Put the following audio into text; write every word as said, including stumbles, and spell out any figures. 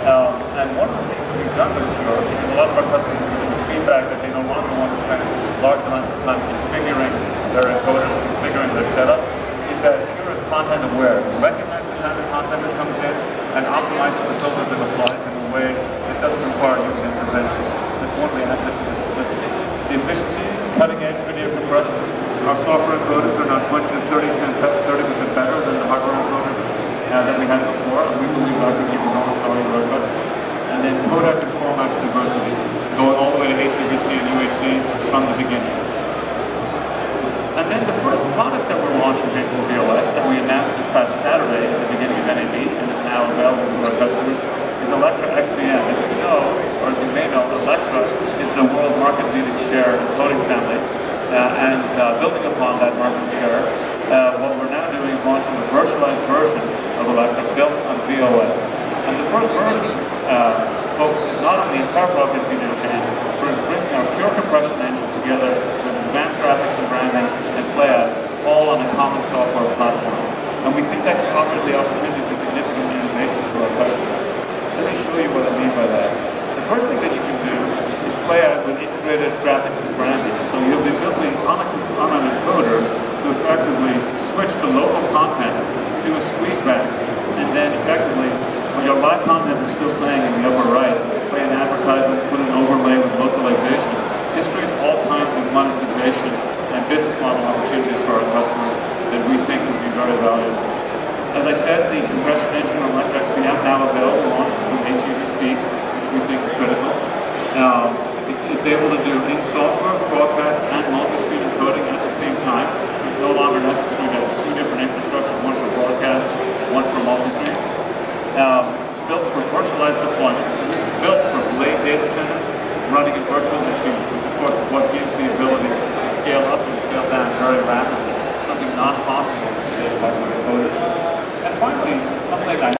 Um, and one of the things that we've done with Cure, because a lot of our customers have given us feedback that they no longer want to spend large amounts of time configuring their encoders and configuring their setup, is that Cure is content aware. It recognizes the kind of content that comes in and optimizes the filters and applies in a way that doesn't require human intervention. That's one of the aspects of the simplicity. The efficiency is cutting-edge video compression. Our software encoders are now twenty to thirty percent better than the hardware encoders uh, that we had before, and we believe that could give enormous value to our customers. And then codec and format diversity, going all the way to H E V C and U H D from the beginning. And then the first product that we're launching based on V O S that we announced this past Saturday at the beginning of N A B and is now available to our customers is Electra X V M. As you know, or as you may know, Electra is the world market-leading share encoding family, uh, and uh, building upon that market share, uh, what we're now doing is launching a virtualized version of Electra built on V O S. And the first version uh, focuses not on the entire broadcast video chain, but bringing our pure compression engine together with advanced graphics and branding and playout, all on a common software platform. And we think that offers the opportunity for significant innovation to our customers. Let me show you what I mean by that. The first thing that you can do is play out with integrated graphics and branding. So you have the ability on, a, on an encoder to effectively switch to local content, do a squeeze back, and then effectively, when your live content is still playing in the upper right, play an advertisement, put an overlay with localization. This creates all kinds of monetization and business model opportunities for our customers that we think would be very valuable. As I said, the compression engine on Electra X V M now available launches with H E V C, which we think is critical. Um, it, it's able to do in-software, broadcast, and multi-screen encoding at the same time, so it's no longer necessary to have two different infrastructures, one for broadcast, one for multi-screen. Um, it's built for virtualized deployment, so this is built for blade data centers running in virtual machines, which of course is what gives the ability to scale up and scale down very rapidly, something not possible in today's hardware encoders. And finally, something I